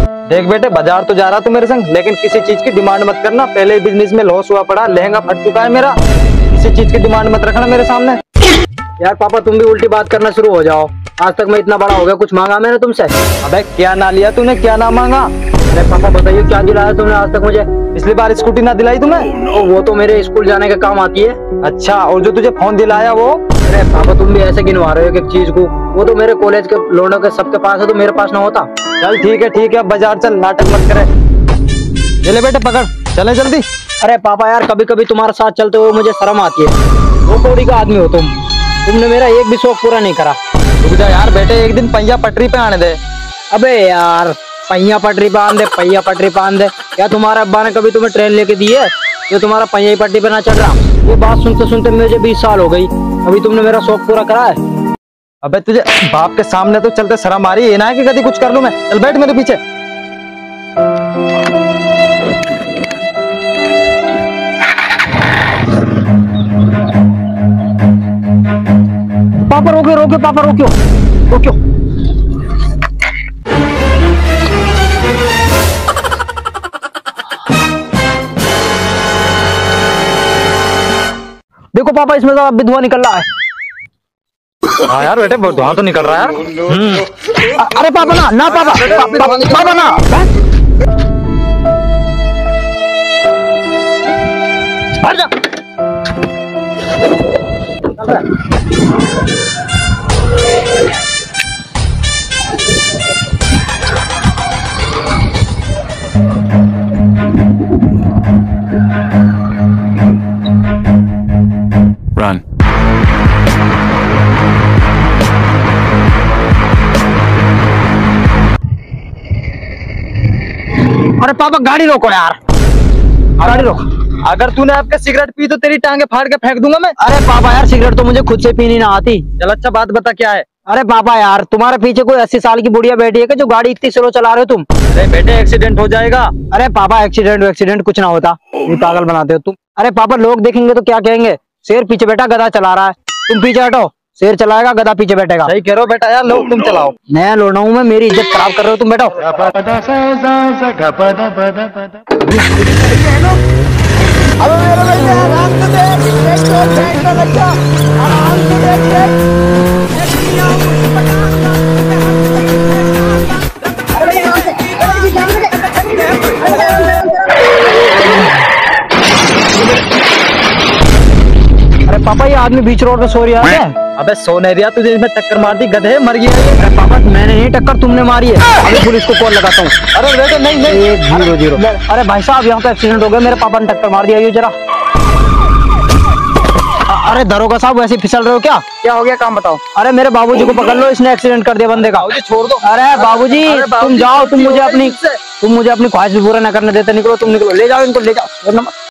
देख बेटे, बाजार तो जा रहा तू मेरे संग, लेकिन किसी चीज की डिमांड मत करना। पहले ही बिजनेस में लॉस हुआ पड़ा, लहंगा फट चुका है मेरा। किसी चीज की डिमांड मत रखना मेरे सामने। यार पापा तुम भी उल्टी बात करना शुरू हो जाओ। आज तक मैं इतना बड़ा हो गया, कुछ मांगा मैंने तुमसे? अबे क्या ना लिया तूने, क्या ना मांगा? अरे पापा बताइए क्या दिलाया तुमने आज तक मुझे? पिछली बार स्कूटी ना दिलाई तुम्हें? वो तो मेरे स्कूल जाने के काम आती है। अच्छा, और जो तुझे फोन दिलाया वो? अरे पापा तुम भी ऐसे गिनवा रहे हो एक चीज को। वो तो मेरे कॉलेज के लोगों के सबके पास है, तो मेरे पास ना होता। चल ठीक है, अब बाजार चल, नाटक मत करे। ये ले बेटे पकड़, चले जल्दी। अरे पापा यार कभी कभी तुम्हारे साथ चलते हुए मुझे शर्म आती है। वो कौड़ी का आदमी हो तुमने मेरा एक भी शौक पूरा नहीं करा। रुक जा यार बेटे, एक दिन पहिया पटरी पे आने दे। अबे यार पहिया पटरी पे आन दे, पहिया पटरी पे आन दे। क्या तुम्हारे अब्बा ने कभी तुम्हें ट्रेन लेके दी है जो तुम्हारा पहिया ही पटरी पे ना चल रहा? ये बात सुनते सुनते मुझे 20 साल हो गई, अभी तुमने मेरा शौक पूरा करा है? अबे तुझे बाप के सामने तो चलते शर्म आ रही है ना कि कभी कुछ कर लूं मैं? चल बैठ मेरे पीछे। पापा रोके पापा रोक्यो। देखो पापा इसमें तो अब धुआं निकल रहा है। हाँ यार बेटे, धुआं तो निकल रहा है यार। अरे पापा ना पापा ना। हट जा। Run. अरे पापा गाड़ी रोको यार, गाड़ी रोको। अगर तूने आपके सिगरेट पी तो तेरी टांगे फाड़ के फेंक दूंगा मैं। अरे पापा यार सिगरेट तो मुझे खुद से पीनी ना आती। चल अच्छा बात बता क्या है? अरे पापा यार तुम्हारे पीछे कोई 80 साल की बुढ़िया बैठी है कि जो गाड़ी इतनी स्लो चला रहे हो तुम? अरे बेटे एक्सीडेंट हो जाएगा। अरे पापा एक्सीडेंट कुछ ना होता, ये पागल बनाते हो तुम। अरे पापा लोग देखेंगे तो क्या कहेंगे? शेर पीछे बैठा गधा चला रहा है, तुम पीछे हटो। शेर चलाएगा गधा पीछे बैठेगा। सही कह रहे हो बेटा यार, लो तुम चलाओ। नया लोड़ा हूँ मैं, मेरी इज्जत खराब कर रहे हो तुम, बैठो। अरे पापा ये आदमी बीच रोड पे सो रहा है। अबे सो नहीं दिया तुझे, इसमें टक्कर मार दी, गधे मर गया। अरे पापा मैंने नहीं टक्कर तुमने मारी है। अभी पुलिस को कॉल लगाता हूँ। अरे बेटे नहीं 0-0। अरे भाई साहब यहाँ पे एक्सीडेंट हो गया, मेरे पापा ने टक्कर मार दिया। ये जरा। अरे दरोगा साहब वैसे फिसल रहे हो क्या? क्या हो गया, काम बताओ। अरे मेरे बाबूजी को पकड़ लो, इसने एक्सीडेंट कर दिया बंदे का। छोड़ दो। अरे बाबूजी तुम जाओ, तुम मुझे अपनी ख्वाहिश भी पूरा न करने देते। निकलो तुम, निकलो, ले जाओ इनको, ले जाओ।